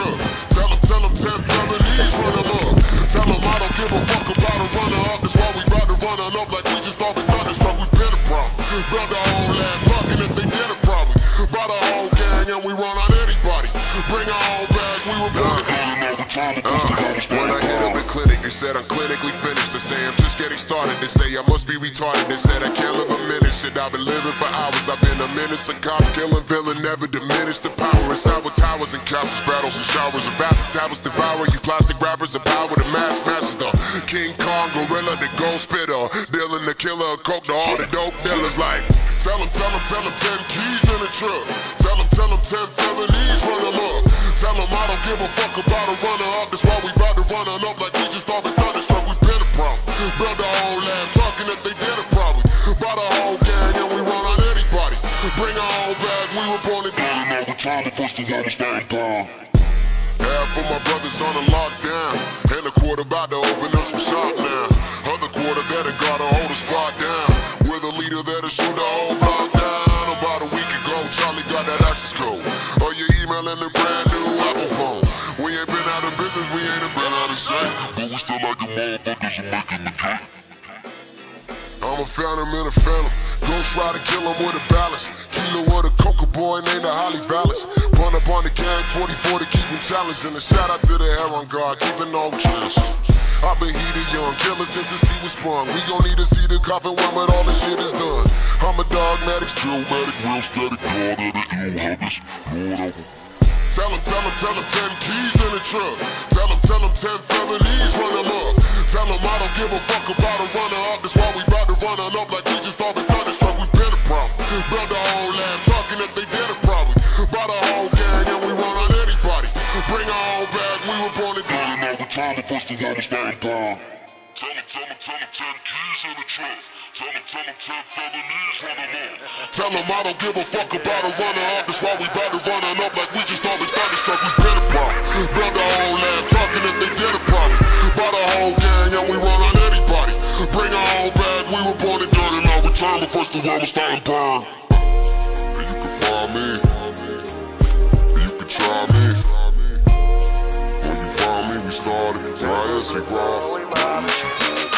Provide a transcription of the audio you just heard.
truck. Tell them 10 felonies, run them up. Tell them I don't give a fuck about a runner up. That's why we bout to run on up like we just started thunderstruck. We been a problem. Build our own lab, talking if they did a problem. Bought a whole gang and we run on anybody. Bring our own bag, we were born when I hit up the clinic, they said I'm clinically finished. They say I'm just getting started. They say I must be retarded. They said I can't live a minute. Shit, I've been living for hours. I've been a menace, a cop, killing villain, never diminish the power. Inside with towers and castles, battles and showers. And vast tablets devour you plastic rappers. The power, the mass masses, the King Kong, gorilla, the gold spitter. Dealing the killer, coke to all the dope dealers like. Tell them 10 keys in the truck. Tell them 10 felonies, run them up. Tell them I don't give a fuck about a runner up. That's why we bout to run on up like we just started thunderstruck. We been a problem. Build our own lab, talking if they did a problem. Bought a whole gang and we run on anybody. Bring our own bag, we were born in all the time the first to understand time. Half of my brothers on a lockdown, and a quarter about to open up some shop now. Other quarter that'll gotta hold a spot down. We're the leader that'll shoot the whole block down. About a week ago, Charlie got that access code. Or your email and the brand new Apple phone. We ain't been out of business, we ain't been out of sight, but we still like the motherfuckers are making the cut. I'm a phantom in a phantom. Ghost Rider, kill him with a balance. Kilo with a coca boy named the Holly Vallis. Run up on the gang, 44 to keep him challenged. And a shout out to the Heron Guard, keeping no chance. I've been heated young, killer since the sea was sprung. We gon' need to see the coffin when all the shit is done. I'm a dogmatic, still medic, real static, God of the ill habits, Lord over. Tell them 10 keys in the truck. Tell them 10 felonies, run them up. Tell them I don't give a fuck about a runner up. That's why we bout to run on up like we just started thunderstruck. We been a problem. Build our own lab, talking if they did a problem. Bought a whole gang and we run on anybody. Bring our own bag, we were born in all the time the first to understand time. Tell them 10 keys in the truck. Tell them 10 felonies, run them up. Tell them I don't give a fuck about a runner up. That's why we bout to run on up like we just started thunderstruck. We been a problem. Build our own lab, talking if they did a problem. Bought a whole gang and we run on anybody. Bring our own bag, we were born in dirt and now return the first of all was starting burn. And you can find me. And you can try me. When you find me, we started. Try us and